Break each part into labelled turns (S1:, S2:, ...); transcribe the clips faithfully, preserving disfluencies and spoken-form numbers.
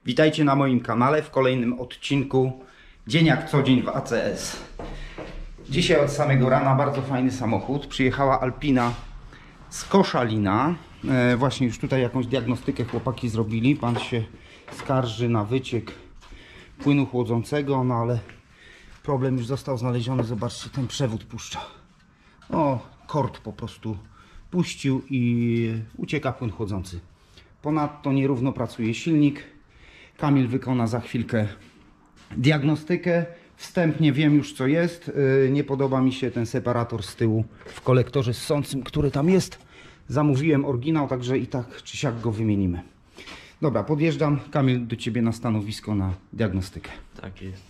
S1: Witajcie na moim kanale w kolejnym odcinku Dzień jak co dzień w A C S. Dzisiaj od samego rana bardzo fajny samochód. Przyjechała Alpina z Koszalina. E, właśnie już tutaj jakąś diagnostykę chłopaki zrobili. Pan się skarży na wyciek płynu chłodzącego, no ale problem już został znaleziony. Zobaczcie, ten przewód puszcza. O, kord po prostu puścił i ucieka płyn chłodzący. Ponadto nierówno pracuje silnik. Kamil wykona za chwilkę diagnostykę. Wstępnie wiem już co jest. Nie podoba mi się ten separator z tyłu w kolektorze ssącym, który tam jest. Zamówiłem oryginał, także i tak czy siak go wymienimy. Dobra, podjeżdżam, Kamil, do Ciebie na stanowisko na diagnostykę.
S2: Tak jest.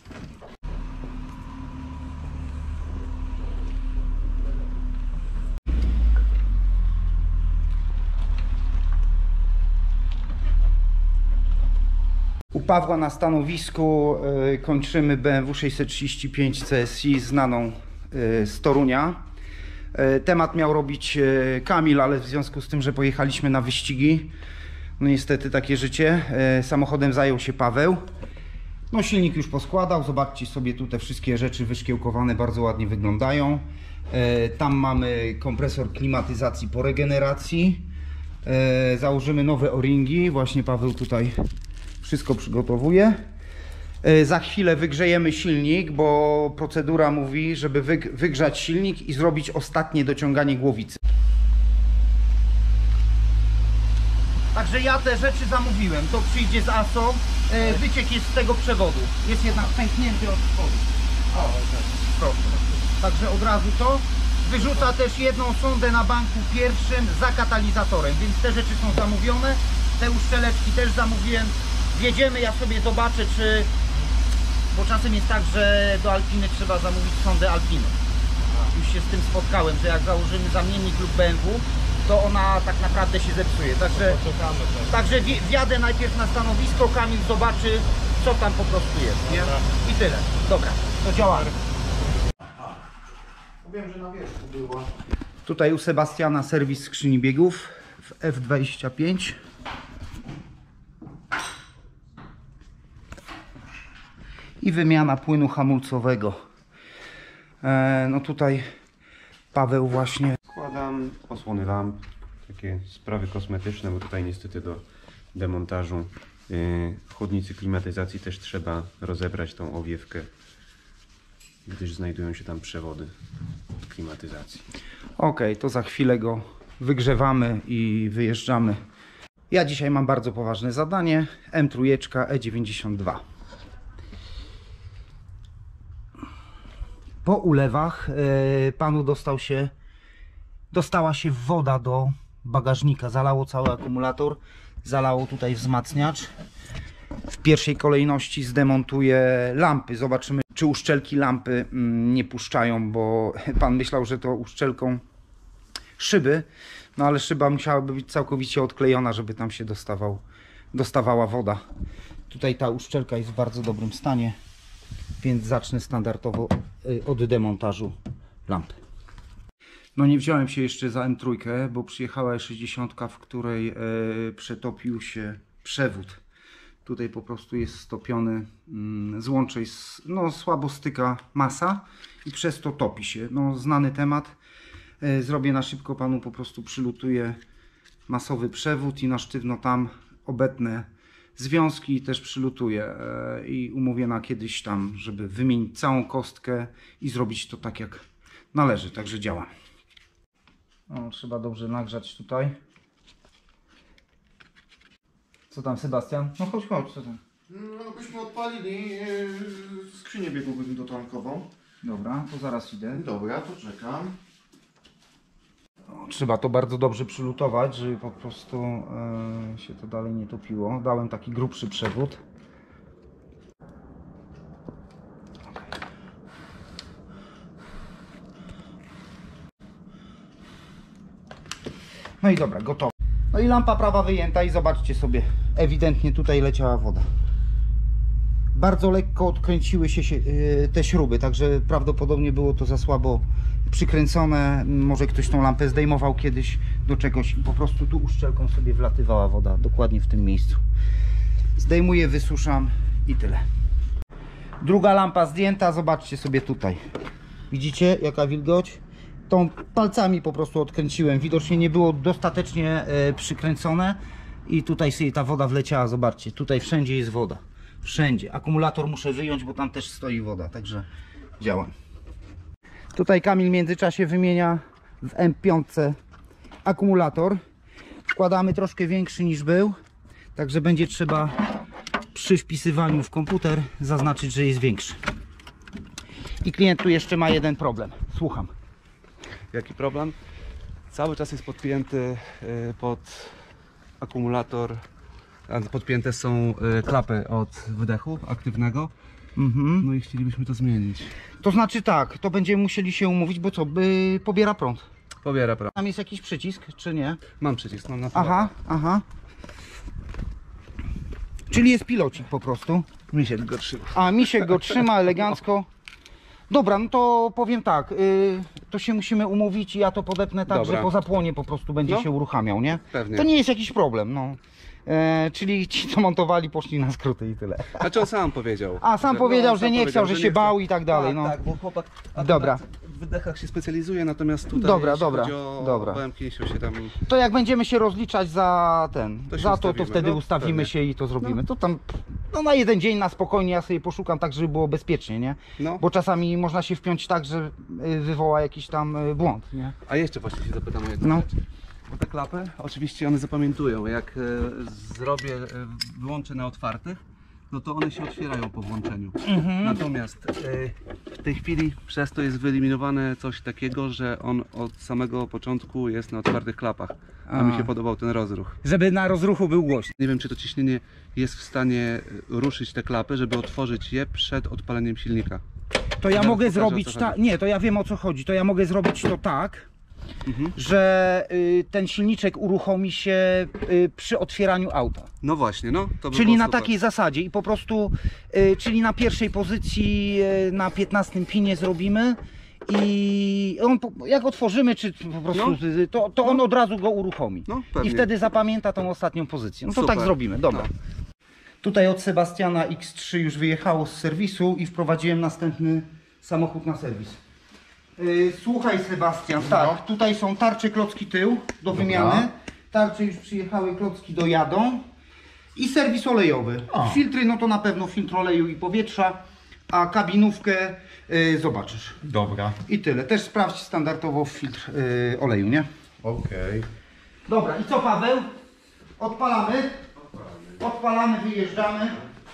S1: U Pawła na stanowisku y, kończymy B M W sześćset trzydzieści pięć C S I, znaną y, z Torunia. Y, temat miał robić y, Kamil, ale w związku z tym, że pojechaliśmy na wyścigi, no niestety takie życie, y, samochodem zajął się Paweł. No silnik już poskładał, zobaczcie sobie tu te wszystkie rzeczy wyszkiełkowane, bardzo ładnie wyglądają. Y, tam mamy kompresor klimatyzacji po regeneracji. Y, założymy nowe o-ringi, właśnie Paweł tutaj wszystko przygotowuje. Za chwilę wygrzejemy silnik, bo procedura mówi, żeby wygrzać silnik i zrobić ostatnie dociąganie głowicy. Także ja te rzeczy zamówiłem. To przyjdzie z A S O. Wyciek jest z tego przewodu. Jest jednak pęknięty od spodu. O, proszę. Także od razu to. Wyrzuca też jedną sondę na banku pierwszym za katalizatorem, więc te rzeczy są zamówione. Te uszczeleczki też zamówiłem. Wjedziemy, ja sobie zobaczę, czy... Bo czasem jest tak, że do Alpiny trzeba zamówić sondę Alpiny. Już się z tym spotkałem, że jak założymy zamiennik lub B M W, to ona tak naprawdę się zepsuje. Także, także wjadę najpierw na stanowisko, Kamil zobaczy, co tam po prostu jest, nie? I tyle. Dobra, to działamy. Wiem, że na wierzchu była. Tutaj u Sebastiana serwis skrzyni biegów w F dwadzieścia pięć. I wymiana płynu hamulcowego. E, no tutaj Paweł właśnie...
S2: Składam osłony lamp, takie sprawy kosmetyczne, bo tutaj niestety do demontażu yy, chłodnicy klimatyzacji też trzeba rozebrać tą owiewkę, gdyż znajdują się tam przewody klimatyzacji.
S1: Ok, to za chwilę go wygrzewamy i wyjeżdżamy. Ja dzisiaj mam bardzo poważne zadanie. M trzy E dziewięćdziesiąt dwa. Po ulewach yy, panu dostał się, dostała się woda do bagażnika, zalało cały akumulator, zalało tutaj wzmacniacz. W pierwszej kolejności zdemontuję lampy, zobaczymy, czy uszczelki lampy mm, nie puszczają, bo pan myślał, że to uszczelką szyby, no ale szyba musiałaby być całkowicie odklejona, żeby tam się dostawał, dostawała woda. Tutaj ta uszczelka jest w bardzo dobrym stanie, więc zacznę standardowo od demontażu lampy. No nie wziąłem się jeszcze za M trzy, bo przyjechała E sześćdziesiąt, w której e, przetopił się przewód. Tutaj po prostu jest stopiony mm, złącze, no słabo styka masa i przez to topi się. No znany temat. E, zrobię na szybko, panu po prostu przylutuję masowy przewód i na sztywno tam obetnę związki i też przylutuję i umówię na kiedyś tam, żeby wymienić całą kostkę i zrobić to tak jak należy, także działa. No, trzeba dobrze nagrzać tutaj. Co tam, Sebastian? No chodź, chodź, co tam?
S3: No byśmy odpalili yy, skrzynię biegową dotankową.
S1: Dobra, to zaraz idę.
S3: Dobra, to czekam.
S1: Trzeba to bardzo dobrze przylutować, żeby po prostu e, się to dalej nie topiło. Dałem taki grubszy przewód. No i dobra, gotowe. No i lampa prawa wyjęta i zobaczcie sobie, ewidentnie tutaj leciała woda. Bardzo lekko odkręciły się te śruby, także prawdopodobnie było to za słabo przykręcone. Może ktoś tą lampę zdejmował kiedyś do czegoś i po prostu tu uszczelką sobie wlatywała woda dokładnie w tym miejscu. Zdejmuję, wysuszam i tyle. Druga lampa zdjęta, zobaczcie sobie tutaj. Widzicie jaka wilgoć? Tą palcami po prostu odkręciłem. Widocznie nie było dostatecznie e, przykręcone i tutaj sobie ta woda wleciała. Zobaczcie, tutaj wszędzie jest woda. Wszędzie. Akumulator muszę wyjąć, bo tam też stoi woda, także działam. Tutaj Kamil w międzyczasie wymienia w M pięć akumulator. Wkładamy troszkę większy niż był, także będzie trzeba przy wpisywaniu w komputer zaznaczyć, że jest większy. I klient tu jeszcze ma jeden problem. Słucham.
S4: Jaki problem? Cały czas jest podpięty pod akumulator, a podpięte są klapy od wydechu aktywnego.
S1: Mhm.
S4: No i chcielibyśmy to zmienić.
S1: To znaczy tak, to będziemy musieli się umówić, bo co, by pobiera prąd.
S4: Pobiera prąd.
S1: Tam jest jakiś przycisk, czy nie?
S4: Mam przycisk, mam na
S1: Aha, aha. Czyli jest pilocik po prostu.
S4: Misiek go trzyma.
S1: A Misiek go trzyma elegancko. Dobra, no to powiem tak, yy, to się musimy umówić i ja to podepnę tak,
S4: Dobra.
S1: że po zapłonie po prostu będzie
S4: No.
S1: się uruchamiał, nie?
S4: Pewnie.
S1: To nie jest jakiś problem, no. E, czyli ci, co montowali, poszli na skróty i tyle.
S4: Znaczy on sam powiedział.
S1: A, sam powiedział, że
S4: sam
S1: nie chciał, że się bał i tak dalej,
S4: Tak,
S1: no.
S4: tak, bo chłopak akurat
S1: Dobra.
S4: w wydechach się specjalizuje, natomiast tutaj
S1: Dobra,
S4: jeśli
S1: dobra,
S4: chodzi o
S1: dobra.
S4: B M K się tam...
S1: To jak będziemy się rozliczać za ten,
S4: To się
S1: za to, to
S4: ustawimy,
S1: wtedy
S4: no,
S1: ustawimy
S4: pewnie.
S1: się i to zrobimy. To tam, no na jeden dzień na spokojnie ja sobie poszukam tak, żeby było bezpiecznie, nie?
S4: No.
S1: Bo czasami można się wpiąć tak, że y, wywoła jakiś tam y, błąd, nie?
S4: A jeszcze właśnie się zapytam o jedną
S1: No.
S4: rzecz. Bo te klapy, oczywiście one zapamiętują, jak e, zrobię, e, wyłączę na otwartych, no to one się otwierają po włączeniu.
S1: Mhm.
S4: Natomiast e, w tej chwili przez to jest wyeliminowane coś takiego, że on od samego początku jest na otwartych klapach. A,
S1: A.
S4: mi się podobał ten rozruch.
S1: Żeby na rozruchu był głośny.
S4: Nie wiem, czy to ciśnienie jest w stanie ruszyć te klapy, żeby otworzyć je przed odpaleniem silnika.
S1: To ja
S4: Zaraz
S1: mogę
S4: pokażę,
S1: zrobić
S4: o co
S1: tak,
S4: chodzi.
S1: nie, to ja wiem o co chodzi, to ja mogę zrobić to tak,
S4: Mhm.
S1: że y, ten silniczek uruchomi się y, przy otwieraniu auta.
S4: No właśnie, no. To by
S1: Czyli
S4: było
S1: na
S4: super.
S1: takiej zasadzie i po prostu, y, czyli na pierwszej pozycji y, na piętnastym pinie zrobimy i on, po- jak otworzymy, czy po prostu,
S4: No.
S1: y, to, to on od razu go uruchomi.
S4: No,
S1: I
S4: pewnie.
S1: wtedy zapamięta tą ostatnią pozycję. No to
S4: Super.
S1: tak zrobimy, dobra.
S4: No.
S1: Tutaj od Sebastiana X trzy już wyjechało z serwisu i wprowadziłem następny samochód na serwis. Yy, słuchaj Sebastian, tak, tutaj są tarcze klocki tył do wymiany. Tarcze już przyjechały, klocki dojadą. I serwis olejowy.
S3: A.
S1: Filtry, no to na pewno filtr oleju i powietrza, a kabinówkę yy, zobaczysz.
S3: Dobra.
S1: I tyle. Też sprawdź standardowo filtr yy, oleju, nie?
S3: Okej.
S1: Dobra, i co Paweł? Odpalamy? Odpalamy, wyjeżdżamy.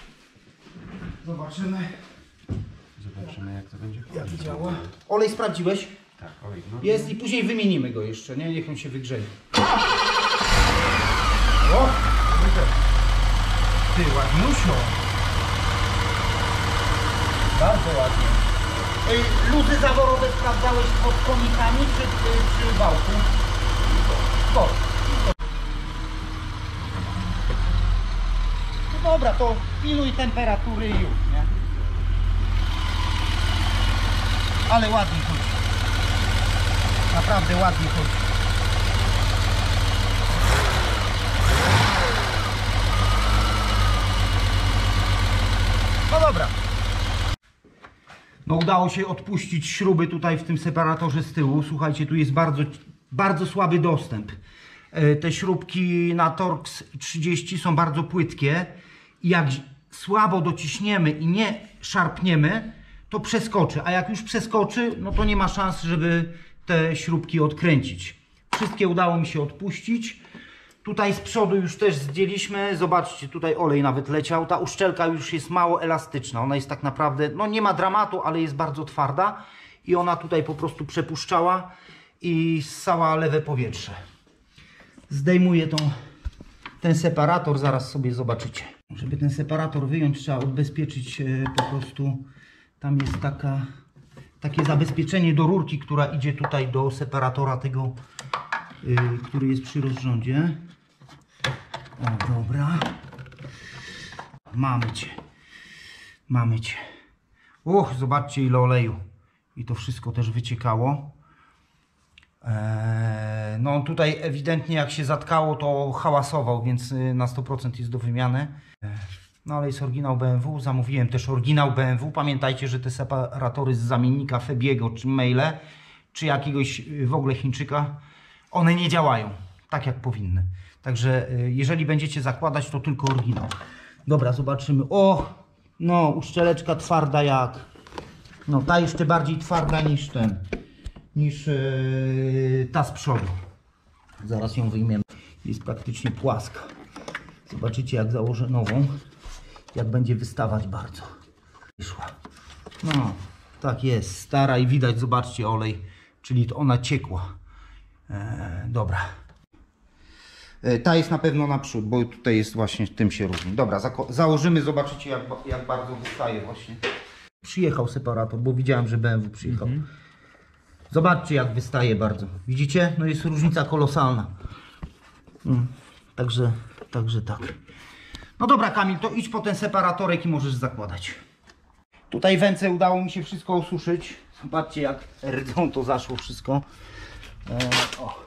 S1: Zobaczymy,
S2: Zobaczymy jak to będzie.
S1: jak działa. Olej sprawdziłeś?
S2: Tak, olej, no.
S1: Jest i później wymienimy go jeszcze, nie? Niech on się wygrzeje. O! Ty, ładniusio. Bardzo ładnie. Ej, luzy zaworowe sprawdzałeś pod konikami czy, czy, czy wałku? Pod. No dobra, to piluj temperatury i już, nie? Ale ładnie chodzi. Naprawdę ładnie chodzi. No dobra. No udało się odpuścić śruby tutaj w tym separatorze z tyłu. Słuchajcie, tu jest bardzo, bardzo słaby dostęp. E, Te śrubki na Torx trzydzieści są bardzo płytkie i jak słabo dociśniemy i nie szarpniemy, to przeskoczy, a jak już przeskoczy, no to nie ma szans, żeby te śrubki odkręcić. Wszystkie udało mi się odpuścić. Tutaj z przodu już też zdjęliśmy. Zobaczcie, tutaj olej nawet leciał. Ta uszczelka już jest mało elastyczna. Ona jest tak naprawdę, no nie ma dramatu, ale jest bardzo twarda. I ona tutaj po prostu przepuszczała i ssała lewe powietrze. Zdejmuję tą, ten separator, zaraz sobie zobaczycie. Żeby ten separator wyjąć, trzeba odbezpieczyć e, po prostu. Tam jest taka, takie zabezpieczenie do rurki, która idzie tutaj do separatora tego, yy, który jest przy rozrządzie. O, dobra. Mamy cię. Mamy cię. Uch, zobaczcie ile oleju. I to wszystko też wyciekało. Eee, no tutaj ewidentnie jak się zatkało, to hałasował, więc y, na sto procent jest do wymiany. Eee, no ale jest oryginał B M W, zamówiłem też oryginał B M W. Pamiętajcie, że te separatory z zamiennika Febiego, czy Meyle, czy jakiegoś y, w ogóle Chińczyka, one nie działają tak jak powinny. Także y, jeżeli będziecie zakładać, to tylko oryginał. Dobra, zobaczymy. O, no uszczeleczka twarda jak. No ta jeszcze bardziej twarda niż ten. niż yy, ta z przodu. Zaraz ją wyjmiemy. Jest praktycznie płaska. Zobaczycie jak założę nową, jak będzie wystawać bardzo. Wyszła. No, tak jest. Stara i widać, zobaczcie olej, czyli to ona ciekła. E, dobra. E, ta jest na pewno naprzód, bo tutaj jest właśnie, tym się różni. Dobra, założymy, zobaczycie jak, jak bardzo wystaje właśnie. Przyjechał separator, bo widziałem, że B M W przyjechał. Mhm. Zobaczcie jak wystaje bardzo. Widzicie? No jest różnica kolosalna. Hmm. Także, także tak. No dobra Kamil, to idź po ten separatorek i możesz zakładać. Tutaj węce udało mi się wszystko osuszyć. Zobaczcie jak rdzą to zaszło wszystko. E, o.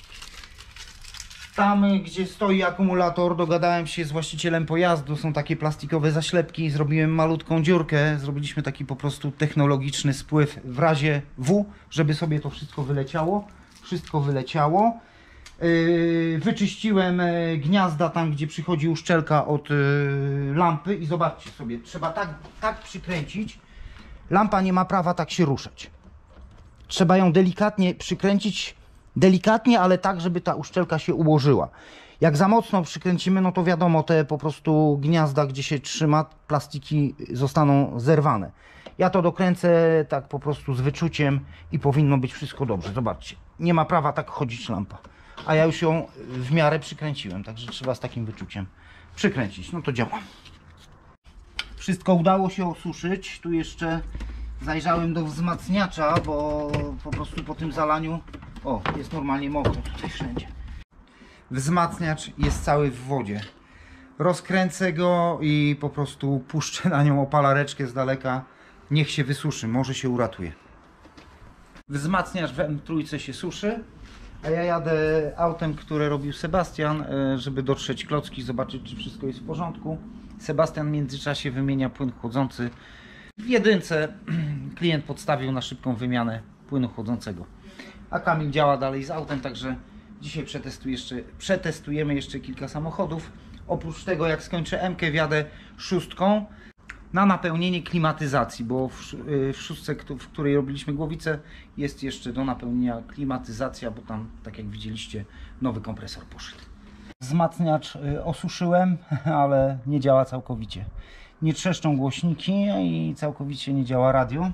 S1: Tam gdzie stoi akumulator dogadałem się z właścicielem pojazdu. Są takie plastikowe zaślepki. Zrobiłem malutką dziurkę. Zrobiliśmy taki po prostu technologiczny spływ w razie W, żeby sobie to wszystko wyleciało. Wszystko wyleciało. Yy, wyczyściłem gniazda tam gdzie przychodzi uszczelka od yy, lampy i zobaczcie sobie. Trzeba tak, tak przykręcić. Lampa nie ma prawa tak się ruszać. Trzeba ją delikatnie przykręcić. Delikatnie, ale tak, żeby ta uszczelka się ułożyła. Jak za mocno przykręcimy, no to wiadomo, te po prostu gniazda, gdzie się trzyma, plastiki zostaną zerwane. Ja to dokręcę tak po prostu z wyczuciem i powinno być wszystko dobrze. Zobaczcie, nie ma prawa tak chodzić lampa. A ja już ją w miarę przykręciłem, także trzeba z takim wyczuciem przykręcić. No to działa. Wszystko udało się osuszyć. Tu jeszcze zajrzałem do wzmacniacza, bo po prostu po tym zalaniu o, jest normalnie mokro tutaj wszędzie. Wzmacniacz jest cały w wodzie. Rozkręcę go i po prostu puszczę na nią opalareczkę z daleka. Niech się wysuszy, może się uratuje. Wzmacniacz w M trzy się suszy, a ja jadę autem, które robił Sebastian, żeby dotrzeć klocki, zobaczyć czy wszystko jest w porządku. Sebastian w międzyczasie wymienia płyn chłodzący. W jedynce klient podstawił na szybką wymianę płynu chłodzącego. A Kamil działa dalej z autem, także dzisiaj przetestuję jeszcze, przetestujemy jeszcze kilka samochodów. Oprócz tego jak skończę M-kę wjadę szóstką na napełnienie klimatyzacji, bo w, w szóstce, w której robiliśmy głowicę, jest jeszcze do napełnienia klimatyzacja, bo tam, tak jak widzieliście, nowy kompresor poszedł. Wzmacniacz osuszyłem, ale nie działa całkowicie. Nie trzeszczą głośniki i całkowicie nie działa radio.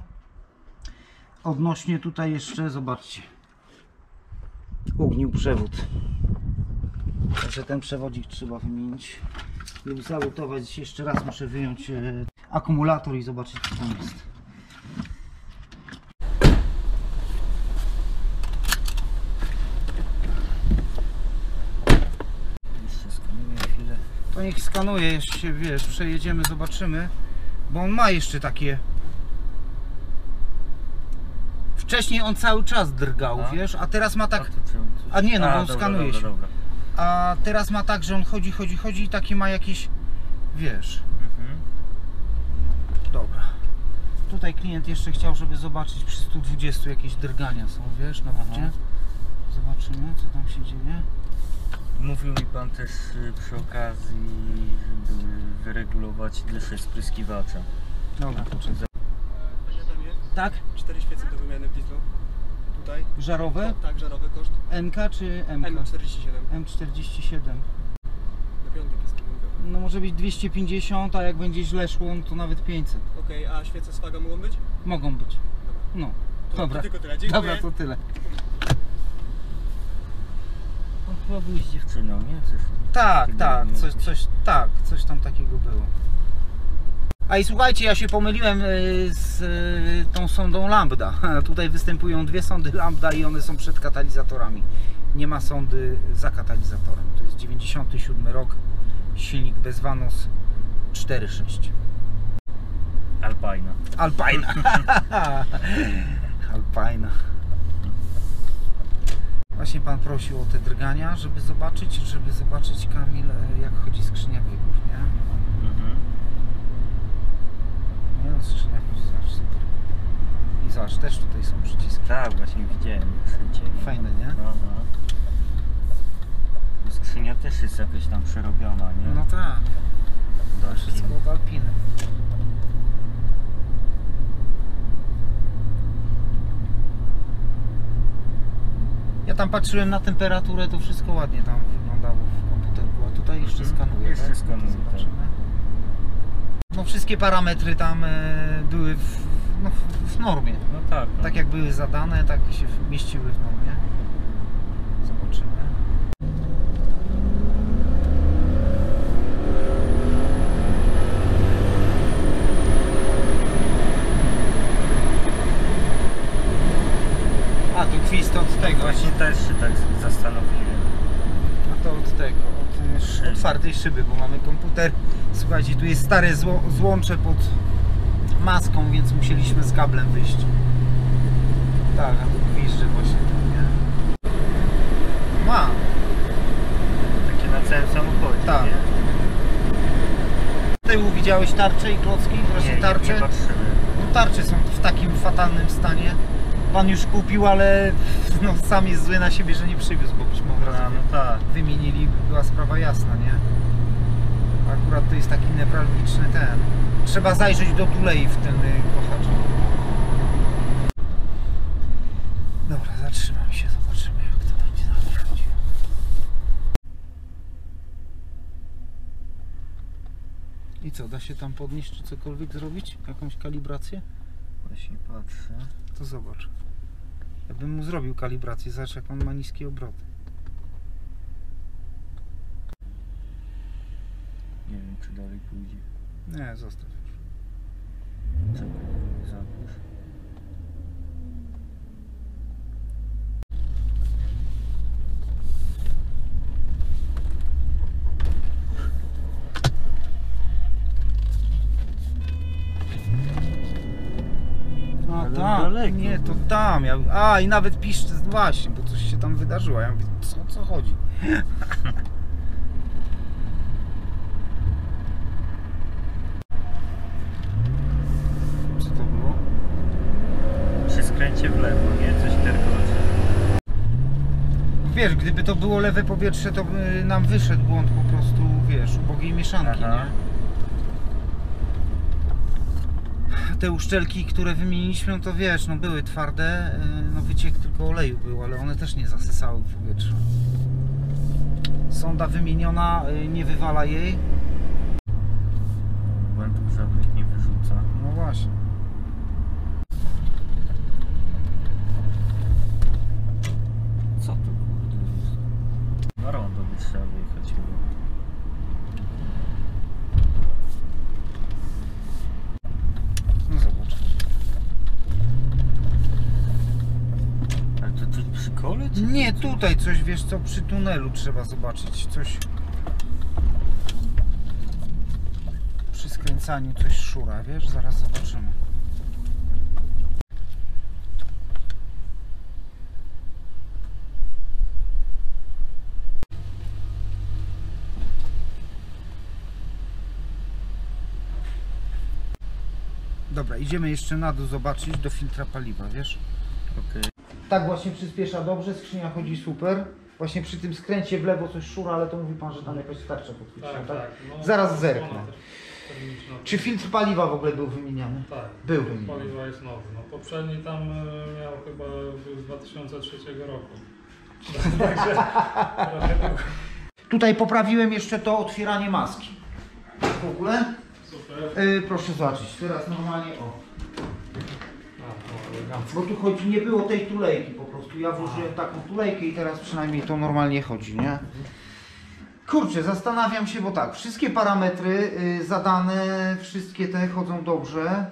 S1: Odnośnie tutaj jeszcze, zobaczcie, ugnił przewód. Także ten przewodzik trzeba wymienić lub zalutować. Jeszcze raz muszę wyjąć e, akumulator i zobaczyć co tam jest. Jeszcze skanuję chwilę. To niech skanuje, jeszcze wiesz, przejedziemy, zobaczymy, bo on ma jeszcze takie. Wcześniej on cały czas drgał, a? Wiesz, a teraz ma tak. A nie, no, bo on skanuje dobra, się. Dobra. A teraz ma tak, że on chodzi, chodzi, chodzi i taki ma jakieś, wiesz. Mhm. Dobra. Tutaj klient jeszcze chciał, żeby zobaczyć przy stu dwudziestu jakieś drgania są, wiesz, na wodzie. Zobaczymy, co tam się dzieje.
S5: Mówił mi pan też przy okazji, żeby wyregulować dyszę spryskiwacza.
S1: Dobra, to czy... Tak?
S6: Cztery świece do wymiany w dieslu. Tutaj.
S1: Żarowe?
S6: Tak, żarowy koszt.
S1: M K czy M K?
S6: M czterdzieści siedem.
S1: M czterdzieści siedem.
S6: Na piątek jest kilka.
S1: No może być dwieście pięćdziesiąt, a jak będzie źle szło, to nawet pięćset.
S6: Okej, okay, a świece z faga mogą być?
S1: Mogą być. No.
S6: To,
S1: dobra.
S6: To tylko tyle. Dziękuję.
S1: Dobra, to tyle.
S5: On chyba był z dziewczyną, nie? Coś,
S1: tak, tak, coś, coś, tak, coś tam takiego było. A i słuchajcie, ja się pomyliłem z tą sondą lambda. Tutaj występują dwie sondy lambda i one są przed katalizatorami. Nie ma sondy za katalizatorem. To jest dziewięćdziesiąty siódmy rok. Silnik bez Vanos cztery sześć.
S5: Alpina.
S1: Alpina. Alpina. właśnie pan prosił o te drgania, żeby zobaczyć, żeby zobaczyć, Kamil, jak chodzi skrzynia biegów, nie?
S5: Mhm.
S1: Nie no, skrzynia chodzi, zobacz, super. I zobacz, też tutaj są przyciski.
S5: Tak, właśnie widziałem wszędzie.
S1: Fajne, nie?
S5: No, no. Skrzynia też jest jakoś tam przerobiona, nie?
S1: No tak,
S5: Do
S1: wszystko
S5: Alpiny.
S1: od Alpiny. Ja tam patrzyłem na temperaturę, to wszystko ładnie tam wyglądało w komputerku, a tutaj jeszcze
S5: Mhm.
S1: skanuję.
S5: Jeszcze
S1: tak?
S5: skanuję,
S1: To zobaczymy. No wszystkie parametry tam e, były w, no, w, w normie.
S5: No tak. No.
S1: Tak jak były zadane, tak się mieściły w normie. Zobaczymy. A, to gwizd od tego.
S5: Właśnie też się tak zastanowiłem.
S1: A to od tego, od y,
S5: Szyby.
S1: otwartej szyby, bo mamy komputer. Słuchajcie, tu jest stare zło, złącze pod maską, więc musieliśmy z kablem wyjść. Tak, a tu gwizdże właśnie tam, nie? Ma.
S5: Takie na całym samochodzie,
S1: Tak.
S5: nie?
S1: Z tyłu widziałeś tarcze i klocki? Właśnie
S5: Nie,
S1: tarcze.
S5: nie, nie patrzymy.
S1: No tarcze są w takim fatalnym stanie. Pan już kupił, ale no, sam jest zły na siebie, że nie przywiózł, bo byśmy od razu
S5: A, no tak.
S1: wymienili, była sprawa jasna, nie? Akurat to jest taki newralgiczny ten. Trzeba zajrzeć do tulei w ten y, kochacz. Dobra, zatrzymam się, zobaczymy jak to będzie dalej chodziło. I co, da się tam podnieść czy cokolwiek zrobić? Jakąś kalibrację?
S5: Właśnie patrzę.
S1: To zobacz. Ja bym mu zrobił kalibrację, zobacz jak on ma niskie obroty.
S5: Nie wiem, czy dalej pójdzie.
S1: Nie, zostaw już.
S5: Czekaj, zapisz.
S1: A
S5: Ale
S1: tam,
S5: daleko
S1: nie, to
S5: był.
S1: tam. Ja, a i nawet pisz, właśnie, bo coś się tam wydarzyło. Ja mówię, co, o co chodzi? Co to było?
S5: Przy skręcie w lewo, nie? Coś terkocze.
S1: Wiesz, gdyby to było lewe powietrze, to by nam wyszedł błąd po prostu, wiesz, ubogiej mieszanki,
S5: Aha.
S1: nie? Te uszczelki, które wymieniliśmy, no to wiesz, no były twarde, yy, no wyciek tylko oleju był, ale one też nie zasysały w powietrzu. Sonda wymieniona, yy, nie wywala jej.
S5: Błędów żadnych nie wyrzuca.
S1: No właśnie.
S5: Co to kurde jest? Na rondo by trzeba wyjechać chyba.
S1: No zobacz.
S5: Ale to tu przy kole? Czy
S1: Nie, tutaj coś, wiesz co, przy tunelu trzeba zobaczyć, coś... Przy skręcaniu coś szura, wiesz, zaraz zobaczymy. Dobra, idziemy jeszcze na dół zobaczyć do filtra paliwa, wiesz?
S5: Okej.
S1: Tak właśnie przyspiesza dobrze, skrzynia chodzi super. Właśnie przy tym skręcie w lewo coś szura, ale to mówi pan, że tam jakaś tarcza podchwyciła, tak?
S7: Tak, no,
S1: Zaraz zerknę.
S7: ona też termiczna.
S1: Czy filtr paliwa w ogóle był wymieniany?
S7: Tak,
S1: Był wymieniany.
S7: paliwa jest nowy. No, poprzedni tam e, miał chyba był z dwa tysiące trzeciego roku. Także trochę długo.
S1: Tutaj poprawiłem jeszcze to otwieranie maski. W ogóle?
S7: Super.
S1: Yy, proszę zobaczyć, teraz normalnie o.
S7: A, no, elegancko.
S1: Bo tu chodzi, nie było tej tulejki po prostu. Ja włożyłem taką tulejkę i teraz przynajmniej to normalnie chodzi, nie? Kurczę, zastanawiam się, bo tak, wszystkie parametry y, zadane, wszystkie te chodzą dobrze.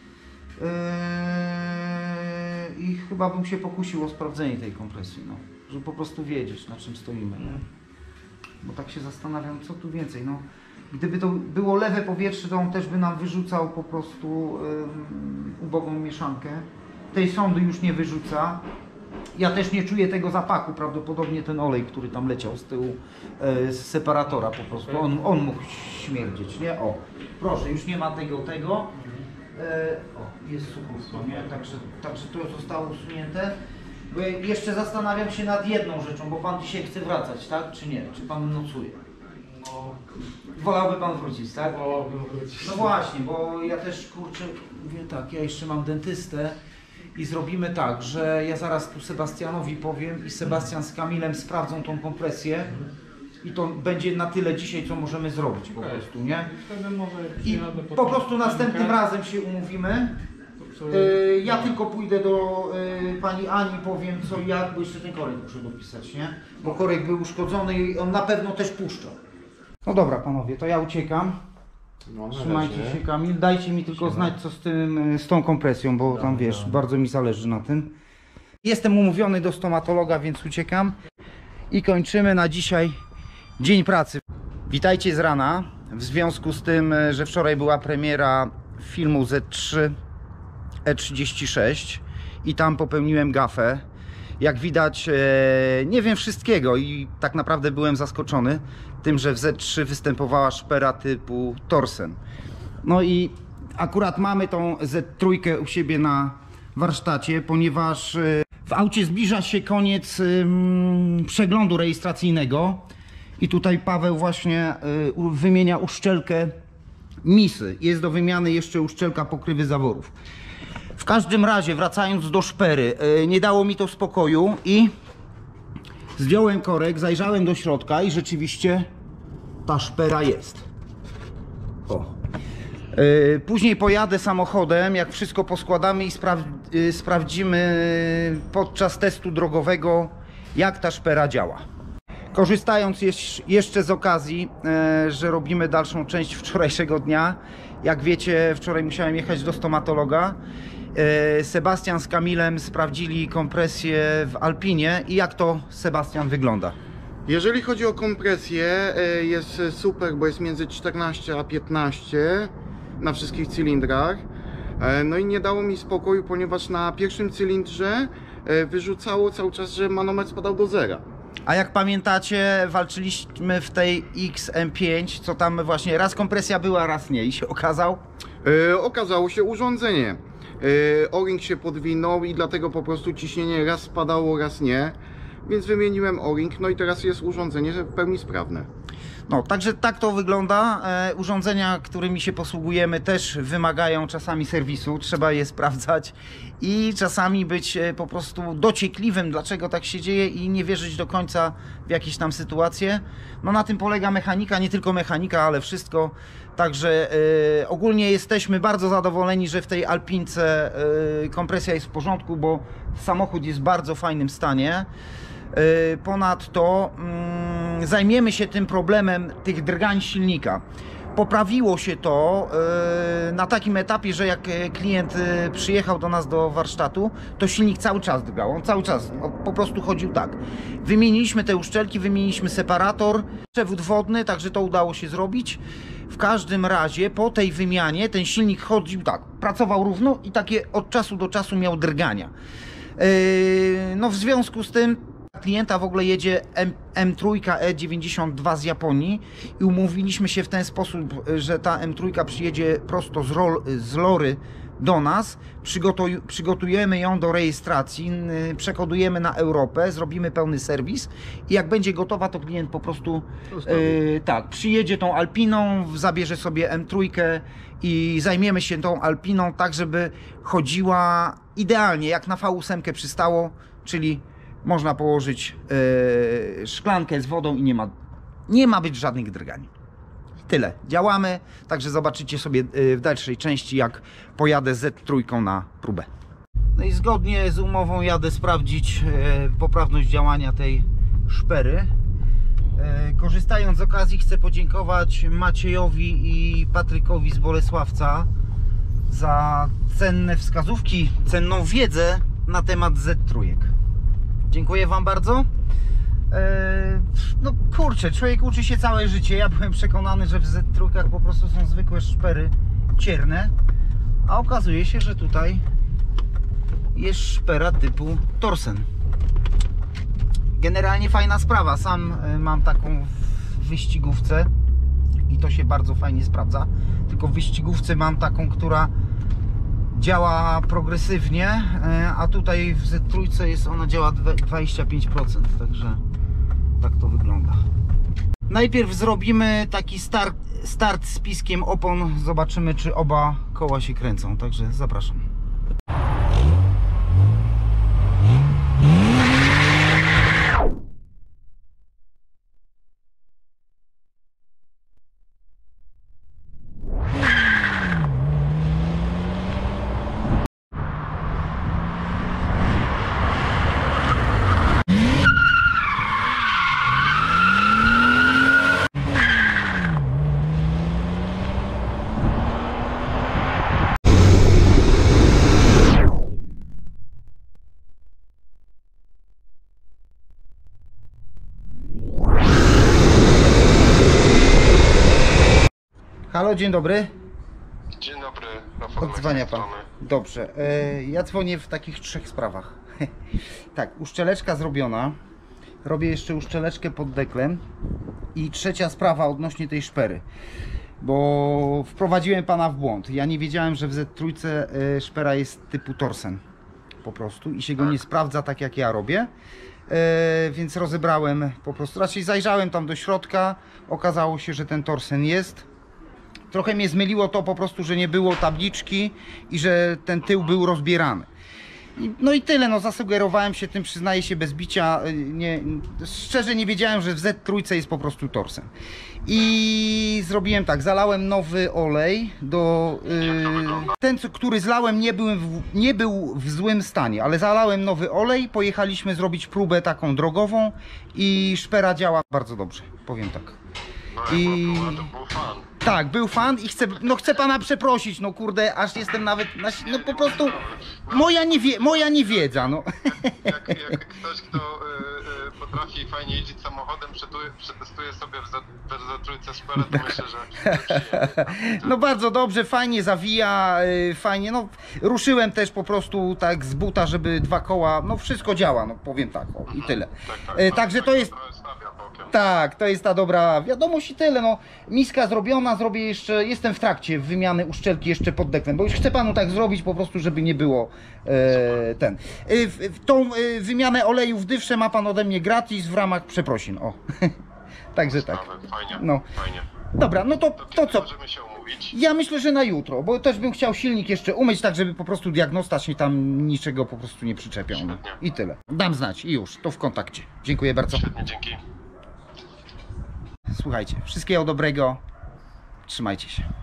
S1: Yy, I chyba bym się pokusił o sprawdzenie tej kompresji, no. Żeby po prostu wiedzieć, na czym stoimy, nie? Bo tak się zastanawiam, co tu więcej, no. Gdyby to było lewe powietrze, to on też by nam wyrzucał po prostu ym, ubogą mieszankę. Tej sondy już nie wyrzuca. Ja też nie czuję tego zapachu, prawdopodobnie ten olej, który tam leciał z tyłu e, z separatora po prostu, on, on mógł śmierdzieć, nie? O, proszę, już nie ma tego, tego. E, o, jest suchówko, nie? Także, także to zostało usunięte. Bo ja jeszcze zastanawiam się nad jedną rzeczą, bo pan dzisiaj chce wracać, tak? Czy nie? Czy pan nocuje?
S7: No,
S1: Wolałby pan wrócić, tak?
S7: wolałbym wrócić.
S1: No właśnie, bo ja też, kurczę, mówię tak, ja jeszcze mam dentystę i zrobimy tak, że ja zaraz tu Sebastianowi powiem i Sebastian z Kamilem sprawdzą tą kompresję i to będzie na tyle dzisiaj, co możemy zrobić po
S7: Okej.
S1: prostu, nie?
S7: Wtedy może
S1: I
S7: przyjadę
S1: po
S7: tą
S1: prostu następnym
S7: chwilkę,
S1: razem się umówimy.
S7: to przy-
S1: Yy, ja tylko pójdę do yy, pani Ani, powiem co i jak, bo jeszcze ten korek muszę dopisać, nie? Bo korek był uszkodzony i on na pewno też puszcza. No dobra panowie, to ja uciekam.
S3: No, na
S1: Trzymajcie
S3: razie.
S1: się Kamil, dajcie mi tylko znać co z tym, z tą kompresją, bo tam wiesz, bardzo mi zależy na tym. Jestem umówiony do stomatologa, więc uciekam. I kończymy na dzisiaj dzień pracy. Witajcie z rana. W związku z tym, że wczoraj była premiera filmu Z trzy E trzydzieści sześć i tam popełniłem gafę. Jak widać, e, nie wiem wszystkiego i tak naprawdę byłem zaskoczony tym, że w Z trzy występowała szpera typu Torsen. No i akurat mamy tą Z trzy u siebie na warsztacie, ponieważ e, w aucie zbliża się koniec ym, przeglądu rejestracyjnego i tutaj Paweł właśnie y, u- wymienia uszczelkę misy. Jest do wymiany jeszcze uszczelka pokrywy zaworów. W każdym razie, wracając do szpery, y, nie dało mi to spokoju i zdjąłem korek, zajrzałem do środka i rzeczywiście ta szpera jest. O. Y, Później pojadę samochodem, jak wszystko poskładamy i spraw y, sprawdzimy podczas testu drogowego, jak ta szpera działa. Korzystając jeś- jeszcze z okazji, e, że robimy dalszą część wczorajszego dnia, jak wiecie, wczoraj musiałem jechać do stomatologa. E, Sebastian z Kamilem sprawdzili kompresję w Alpinie i jak to, Sebastian, wygląda?
S3: Jeżeli chodzi o kompresję, e, jest super, bo jest między czternaście a piętnaście na wszystkich cylindrach. E, No i nie dało mi spokoju, ponieważ na pierwszym cylindrze e, wyrzucało cały czas, że manometr spadał do zera.
S1: A jak pamiętacie, walczyliśmy w tej X M pięć, co tam właśnie raz kompresja była, raz nie i się okazał.
S3: E, Okazało się urządzenie. E, O-ring się podwinął i dlatego po prostu ciśnienie raz spadało, raz nie. Więc wymieniłem O-ring, no i teraz jest urządzenie w pełni sprawne.
S1: No, także tak to wygląda. E, urządzenia, którymi się posługujemy, też wymagają czasami serwisu, trzeba je sprawdzać i czasami być e, po prostu dociekliwym, dlaczego tak się dzieje i nie wierzyć do końca w jakieś tam sytuacje. No na tym polega mechanika, nie tylko mechanika, ale wszystko. Także e, ogólnie jesteśmy bardzo zadowoleni, że w tej Alpince e, kompresja jest w porządku, bo samochód jest w bardzo fajnym stanie. Yy, Ponadto mm, zajmiemy się tym problemem tych drgań silnika. Poprawiło się to yy, na takim etapie, że jak yy, klient yy, przyjechał do nas do warsztatu, to silnik cały czas drgał, on cały czas o, po prostu chodził tak. Wymieniliśmy te uszczelki, wymieniliśmy separator, przewód wodny, także to udało się zrobić. W każdym razie po tej wymianie ten silnik chodził tak, pracował równo i takie od czasu do czasu miał drgania. Yy, no w związku z tym klienta w ogóle jedzie M trzy E dziewięćdziesiąt dwa z Japonii i umówiliśmy się w ten sposób, że ta M trzy przyjedzie prosto z, rol, z Lory do nas, Przygotuj, przygotujemy ją do rejestracji, yy, przekodujemy na Europę, zrobimy pełny serwis i jak będzie gotowa, to klient po prostu yy, tak, przyjedzie tą Alpiną, zabierze sobie M trzy i zajmiemy się tą Alpiną tak, żeby chodziła idealnie, jak na V osiem przystało, czyli można położyć yy, szklankę z wodą i nie ma, nie ma być żadnych drgań. Tyle. Działamy, także zobaczycie sobie yy, w dalszej części, jak pojadę Z trzy na próbę. No i zgodnie z umową jadę sprawdzić yy, poprawność działania tej szpery. Yy, korzystając z okazji, chcę podziękować Maciejowi i Patrykowi z Bolesławca za cenne wskazówki, cenną wiedzę na temat Z trzy. Dziękuję wam bardzo. Eee, no kurczę, człowiek uczy się całe życie. Ja byłem przekonany, że w Z trzy po prostu są zwykłe szpery cierne, a okazuje się, że tutaj jest szpera typu Torsen. Generalnie fajna sprawa. Sam y, mam taką w wyścigówce i to się bardzo fajnie sprawdza. Tylko w wyścigówce mam taką, która działa progresywnie, y, a tutaj w Z trzy jest ona działa dwadzieścia pięć procent, także tak to wygląda. Najpierw zrobimy taki start, start z piskiem opon. Zobaczymy, czy oba koła się kręcą, także zapraszam. Halo, dzień dobry.
S8: Dzień dobry, Rafał.
S1: Odzwania pan. Dobrze, e, ja dzwonię w takich trzech sprawach. Tak, uszczeleczka zrobiona. Robię jeszcze uszczeleczkę pod deklem. I trzecia sprawa odnośnie tej szpery. Bo wprowadziłem pana w błąd. Ja nie wiedziałem, że w Z trzy e, szpera jest typu Torsen. Po prostu. I się go nie sprawdza tak jak ja robię. E, więc rozebrałem po prostu. Raczej zajrzałem tam do środka. Okazało się, że ten Torsen jest. Trochę mnie zmyliło to po prostu, że nie było tabliczki i że ten tył był rozbierany. No i tyle, no zasugerowałem się tym, przyznaję się bez bicia. Nie, szczerze nie wiedziałem, że w Z trzy jest po prostu Torsen. I zrobiłem tak, zalałem nowy olej do... Yy, ten, który zlałem, nie był, w, nie był w złym stanie, ale zalałem nowy olej, pojechaliśmy zrobić próbę taką drogową i szpera działa bardzo dobrze, powiem tak. I... Tak, był fan i chcę, no chcę pana przeprosić, no kurde, aż jestem nawet, no po prostu, moja, niewie, moja niewiedza, no.
S8: Jak, jak ktoś, kto y, y, potrafi fajnie jeździć samochodem, przetuje, przetestuje sobie w Z trzy szperę, to myślę, że przyjemnie.
S1: No bardzo dobrze, fajnie zawija, y, fajnie, no ruszyłem też po prostu tak z buta, żeby dwa koła, no wszystko działa, no powiem tak, o, i tyle.
S8: Tak, tak,
S1: Y,
S8: tak,
S1: Także
S8: tak,
S1: to jest...
S8: stawia bokiem.
S1: Tak, to jest ta dobra wiadomość i tyle, no. Miska zrobiona, zrobię jeszcze, jestem w trakcie wymiany uszczelki jeszcze pod deklem, bo już chcę panu tak zrobić po prostu, żeby nie było e, ten. E, w, w tą e, wymianę oleju w dywsze ma pan ode mnie gratis w ramach przeprosin, o. Także tak.
S8: Fajnie,
S1: No.
S8: fajnie.
S1: Dobra, no to,
S8: To,
S1: to co?
S8: Możemy się umówić.
S1: Ja myślę, że na jutro, bo też bym chciał silnik jeszcze umyć, tak żeby po prostu diagnosta się tam niczego po prostu nie przyczepiał. No. I tyle. Dam znać i już, to w kontakcie. Dziękuję bardzo.
S8: Świetnie, dzięki.
S1: Słuchajcie, wszystkiego dobrego. Trzymajcie się.